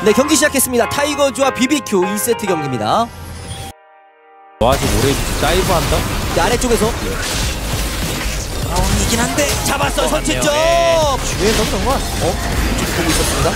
네, 경기 시작했습니다. 타이거즈와 BBQ 2세트 경기입니다. 아직 오래 다이브 한다? 네, 아래쪽에서 이긴 한데 잡았어요. 선취점. 뒤에서 정말 보고 있었습니다.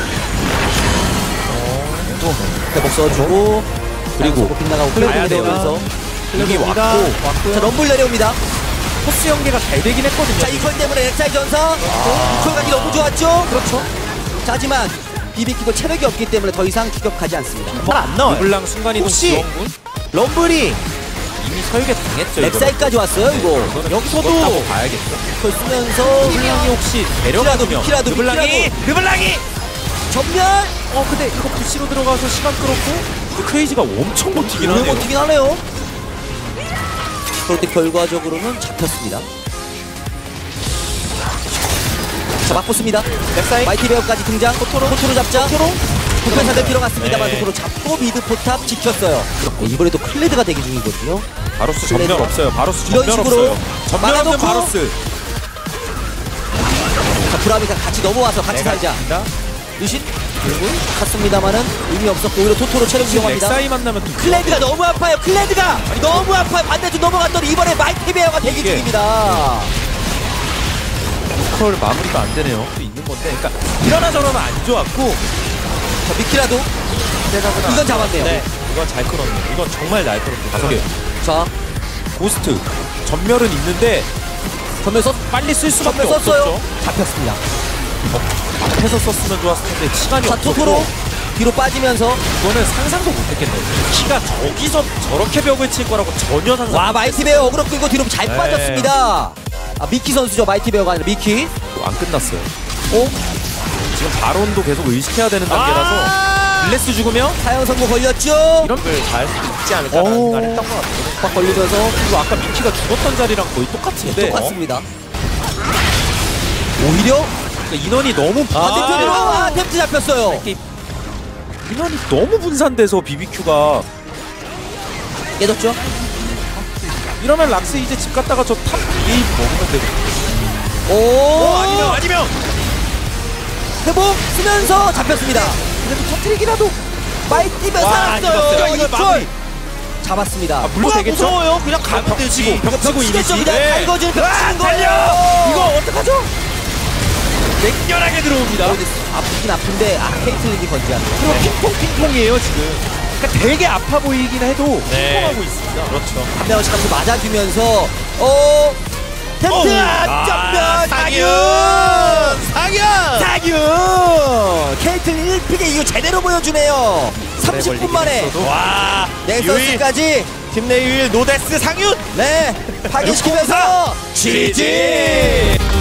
또 대복 써주고 그리고 빗나가고 클레드 내려오면서 여기 왔고 자, 럼블 내려옵니다. 코스 연계가 잘 되긴 했거든요. 자, 이걸 때문에 넥사이 전사 이걸까지 너무 좋았죠. 그렇죠. 자, 하지만 BBQ도 체력이 없기 때문에 더 이상 추격하지 않습니다. 잘 안 나와요. 르블랑 순간이동 혹시 지원군? 럼블이 이미 설계 당했죠. 넥사이까지 왔어요. 이거 여기서도 봐야겠죠. 그걸 쓰면서 르블랑이 혹시 내려가면 르블랑이 전멸. 근데 이거 부시로 들어가서 시간 끌었고 크레이지가 엄청 버티긴 오래 하네요. 버티긴 하네요. 그럴 때 결과적으로는 잡혔습니다. 자, 맞붙습니다. 넥사이 마이티 베어까지 등장. 토토로 잡자. 북한사들 들어갔습니다만 네. 토토로 잡고 미드 포탑 지켰어요. 이번에도 클레드가 대기 중이거든요. 바로스 전멸 없어요. 바로스 이런 전멸 식으로 없어요. 전멸 없는 막아놓고 바로스. 자, 브라미가 같이 넘어와서 같이 살자. 유신 갔습니다만은 의미 없었고 오히려 토토로 체력 이용합니다. 넥사이 만나면 또 클레드가 너무 아파요. 클레드가 너무 아파요. 반대쪽 넘어갔더니 이번에 마이티 베어가 대기 이게 중입니다. 컬 마무리가 안 되네요. 또 있는 건데, 그러니까 이러나 저러나 안 좋았고, 자, 미키라도 이건 잡았네요. 네, 이건 잘 끌었네요. 이건 정말 잘 끌었네요. 다섯 개. 자, 고스트 전멸은 있는데 전멸 빨리 쓸 수밖에 썼어요. 없었죠. 잡혔습니다. 앞에서 썼으면 좋았을 텐데 시간이 자, 없었고, 토토로 뒤로 빠지면서 이거는 상상도 못했겠네요. 키가 저기서 저렇게 벽을 칠 거라고 전혀 상상. 와, 마이티 베어 어그로 끌고 뒤로 잘 네. 빠졌습니다. 아, 미키 선수죠. 마이티 베어가 아니라 미키. 안 끝났어요. 오, 지금 바론도 계속 의식해야 되는 단계라서 블레스 죽으면 사형 선고 걸렸죠. 이런 걸 잘 있지 않을까라는 오. 생각을 했던 것 같아요. 빡 걸리면서 그리고 아까 미키가 죽었던 자리랑 거의 똑같은데 똑같습니다. 오히려 그러니까 인원이 너무 반대편으로 템트 잡혔어요. 인원이 너무 분산돼서 BBQ가 깨졌죠. 이러면 락스 이제 집 갔다가 저 탑 게임 먹으면 되고. 오, 아니면 회복 쓰면서 잡혔습니다. 그래도 터트리기라도 마이티 베어 살았어요. 이거 이걸 마무리. 잡았습니다. 물론 되겠죠? 무서워요. 그냥 가면 되지. 벽치고 치겠죠. 이기지. 그냥 타이거즈는 벽치는 거예요. 이거 어떡하죠? 맹렬하게 들어옵니다. 아프긴 아픈데 케이틀린이 건지하네요. 그리고 핑퐁이에요 지금. 그러니까 되게 아파 보이긴 해도 핑퐁하고 있습니다. 그렇죠. 한 명씩 한번 맞아주면서 템트 안전면 상윤 케이틀린 1픽의 이후 제대로 보여주네요. 30분 만에 와 넥서스까지 팀 내유일 노데스 상윤. 네 파괴시키면서 GG.